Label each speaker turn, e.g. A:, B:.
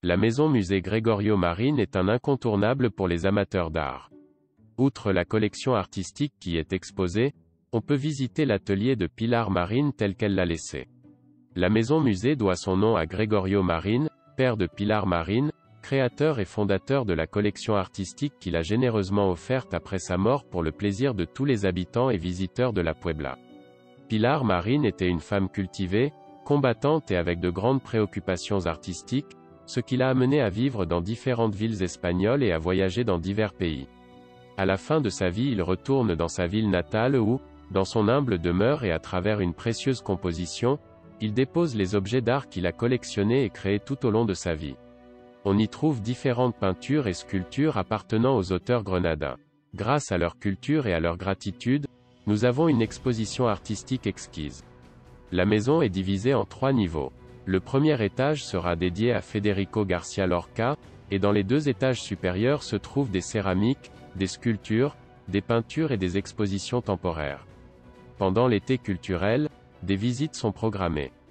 A: La maison-musée Gregorio Marin est un incontournable pour les amateurs d'art. Outre la collection artistique qui est exposée, on peut visiter l'atelier de Pilar Marin tel qu'elle l'a laissé. La maison-musée doit son nom à Gregorio Marin, père de Pilar Marin, créateur et fondateur de la collection artistique qu'il a généreusement offerte après sa mort pour le plaisir de tous les habitants et visiteurs de la Puebla. Pilar Marin était une femme cultivée, combattante et avec de grandes préoccupations artistiques, ce qui l'a amené à vivre dans différentes villes espagnoles et à voyager dans divers pays. À la fin de sa vie, il retourne dans sa ville natale où, dans son humble demeure et à travers une précieuse composition, il dépose les objets d'art qu'il a collectionnés et créés tout au long de sa vie. On y trouve différentes peintures et sculptures appartenant aux auteurs grenadins. Grâce à leur culture et à leur gratitude, nous avons une exposition artistique exquise. La maison est divisée en 3 niveaux. Le premier étage sera dédié à Federico García Lorca, et dans les 2 étages supérieurs se trouvent des céramiques, des sculptures, des peintures et des expositions temporaires. Pendant l'été culturel, des visites sont programmées.